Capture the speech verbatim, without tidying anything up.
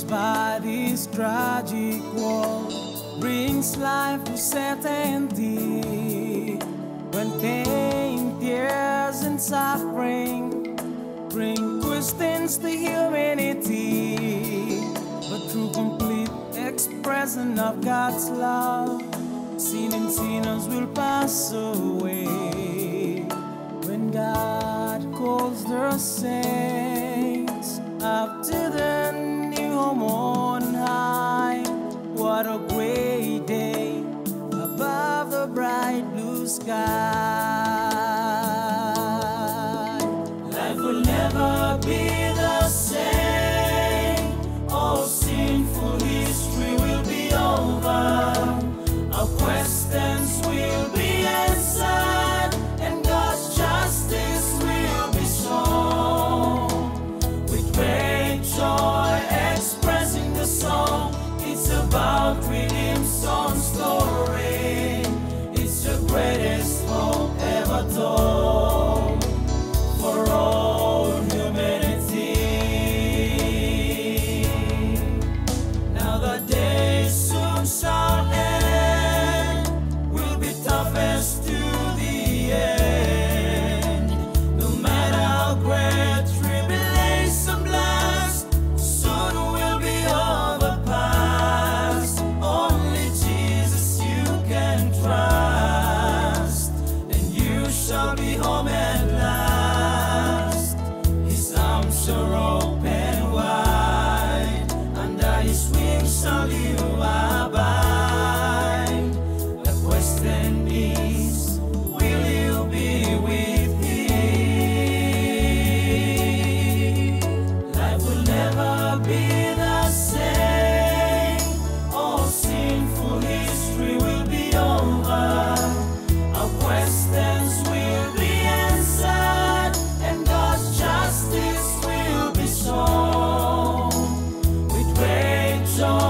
by this tragic war brings life to certainty. When pain, tears, and suffering bring questions to humanity, but through complete expression of God's love, sin and sinners will pass away. When God calls the saints up to the new home on high, what a great day above the bright blue sky. Life will never be the same. All sinful history will be over. Our questions will be answered, and God's justice will be shown. With great joy expressing the song, it's about redemption's story. It's the greatest hope ever told for all humanity. Now the day soon shall end, will be toughest to the end. No matter how great tribulation blast, soon will be overpassed. Only Jesus you can trust, and you shall be home at last. His arms are open wide, under his wings shall you abide. The question is, will you be with him? Life will never be the same. All sinful history will be over. Our questions will be answered, and God's justice will be shown. With great joy